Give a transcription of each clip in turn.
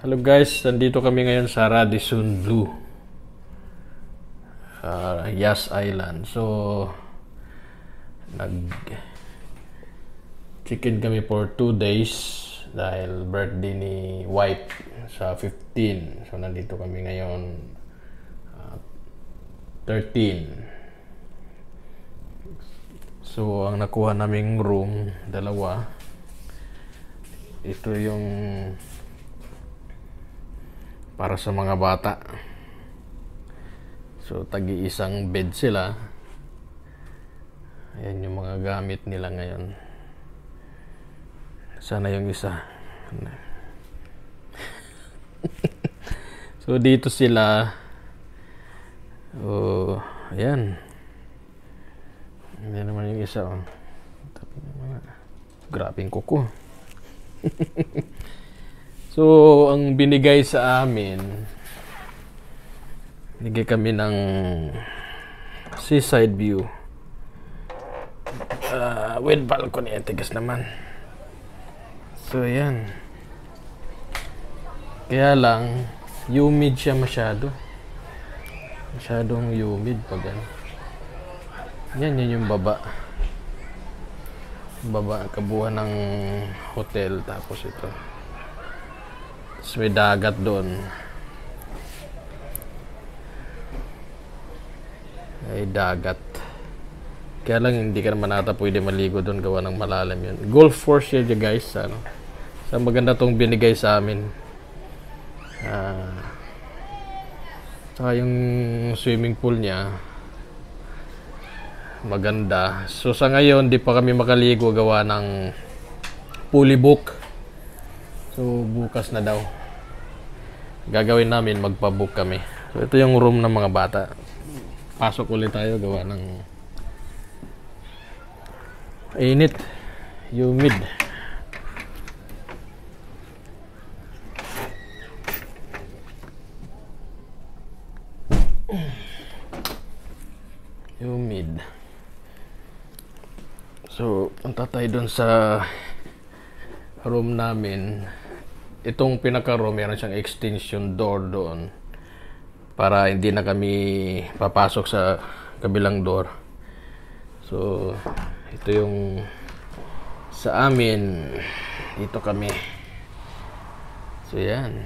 Hello guys, nandito kami ngayon sa Radisson Blu, Yas Island. So, nag-chicken kami for 2 days dahil birthday ni wife sa 15. So, nandito kami ngayon 13. So, ang nakuha naming room, dalawa. Ito yung para sa mga bata. So, tagi-isang bed sila. Ayan yung mga gamit nila ngayon. Sana yung isa. So, dito sila. Oh, ayan. Ayan naman yung isa. Oh. Grabing kuko. So, ang binigay sa amin, binigay kami ng seaside view with balcony. Tigas naman. So, ayan. Kaya lang, humid siya masyado. Masyadong humid pag ano. Yan yung baba. Baba, kabuuan ng hotel. Tapos ito. Tapos may dagat doon. May dagat. Kaya lang hindi ka naman ata pwede maligo doon, gawa ng malalim yun. Golf course yun guys. Ano? So maganda tong binigay sa amin. Saka yung swimming pool niya maganda. So sa ngayon di pa kami makaligo gawa ng fully book. So, bukas na daw. Gagawin namin, magpa-book kami. So, ito yung room ng mga bata. Pasok ulit tayo, gawa ng init. Humid. Humid. So, punta tayo dun sa room namin. Itong pinaka-room, meron siyang extension door doon para hindi na kami papasok sa kabilang door. So, ito yung sa amin. Dito kami. So, yan.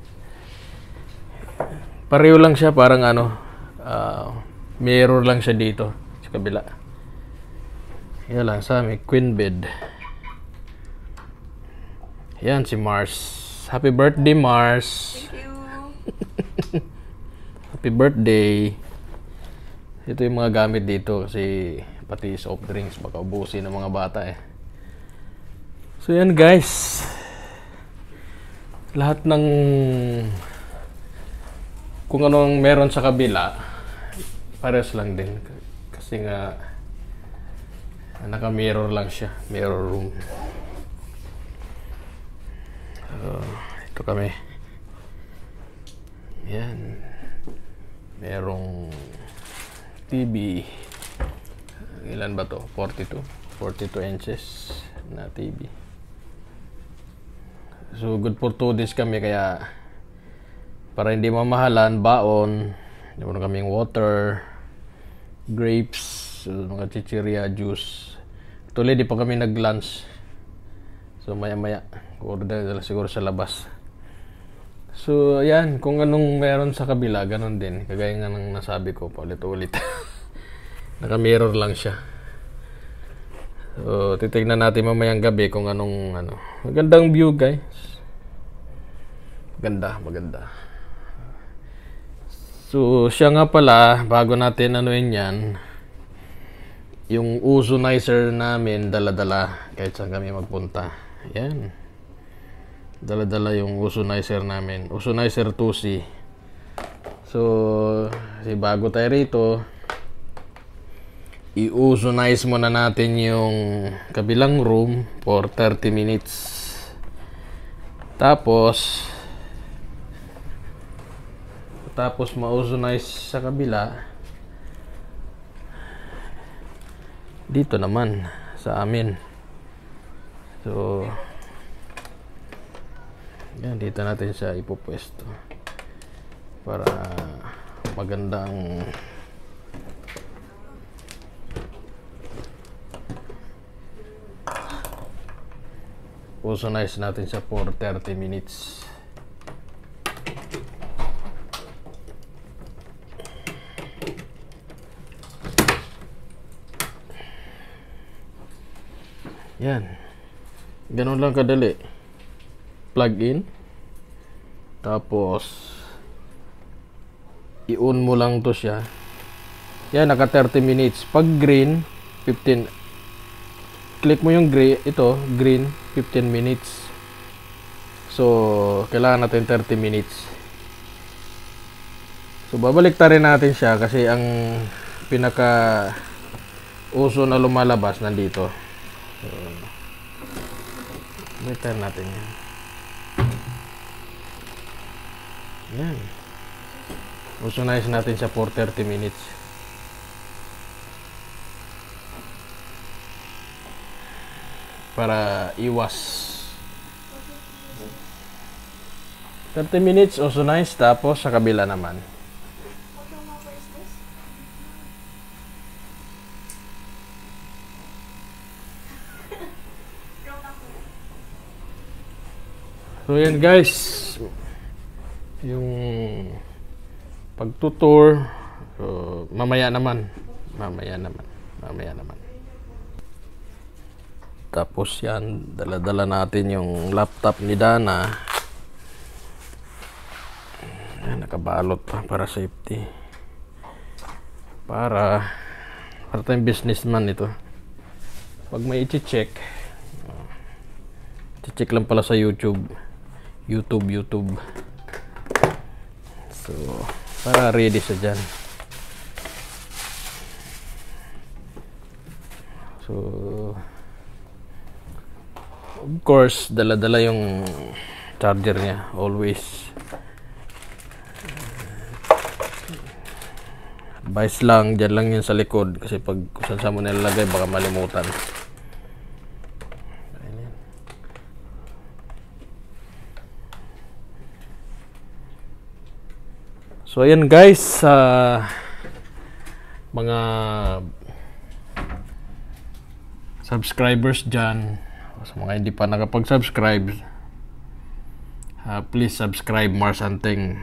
Pareho lang siya, parang ano, mirror lang siya dito sa kabila. Yan lang sa amin, queen bed. Yan si Mars. Happy birthday, Mars. Thank you. Happy birthday. Ito yung mga gamit dito kasi pati soft drinks baka ubusin ng mga bata eh. So yan guys. Lahat ng kung anong meron sa kabila pares lang din kasi nga naka-mirror lang siya. Mirror room. Ito kami. Yan. Merong TV. Ilan ba to? 42 inches na TV. So good for 2 days kami, kaya para hindi mamahalan, baon. Meron kaming water, grapes, mga chichirya, juice. Tuloy di pa kami nag-lunch. So maya-maya order siguro sa labas. So ayan, kung anong meron sa kabila, ganun din. Kagaya nga ng nasabi ko paulit-ulit. Naka-mirror lang siya. So titignan natin mamayang gabi kung anong ano. Magandang view guys. Maganda. So siya nga pala, bago natin anuin yan, yung ozonizer namin dala-dala kahit saan kami magpunta. Yan. Dala-dala yung ozonizer namin. Ozonizer 2C. So, bago tayo rito, i-ozonize muna natin yung kabilang room for 30 minutes. Tapos ma-ozonize sa kabila, dito naman sa amin. So Yan, dito natin siya ipupwesto para magandang ozonize natin siya for 30 minutes. Yan. Ganun lang kadali. Plug in. Tapos i-on mo lang to siya. Yan, naka 30 minutes. Pag green, 15. Click mo yung gray, ito, green, 15 minutes. So, kailangan natin 30 minutes. So, babalik ta rin natin siya kasi ang pinaka uso na lumalabas nandito. So, baliktad natin yan. Yan. Ozonize natin siya for 30 minutes. Para iwas. 30 minutes ozonize, tapos sa kabila naman. So yan guys, yung pagtutour, so, mamaya naman. Tapos yan, dala-dala natin yung laptop ni Dana. Yan, nakabalot pa para safety. Para tayong businessman ito. Pag may i-check, check lang pala sa YouTube. So, para ready sa dyan. So, of course, dala-dala yung charger niya. Always. Advice lang, dyan lang yun sa likod. Kasi pag saan mo nilalagay, baka malimutan. So ayan guys, mga subscribers dyan, sa mga hindi pa nakapag-subscribe, please subscribe Mars Hunting.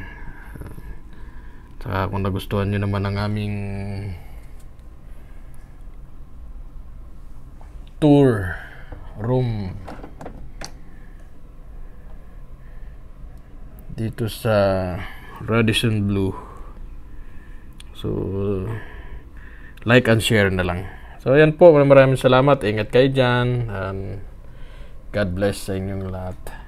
Saka kung nagustuhan nyo naman ang aming tour room dito sa Radisson Blu, so like and share na lang. So ayan po, maraming salamat, ingat kayo dyan, and God bless sa inyong lahat.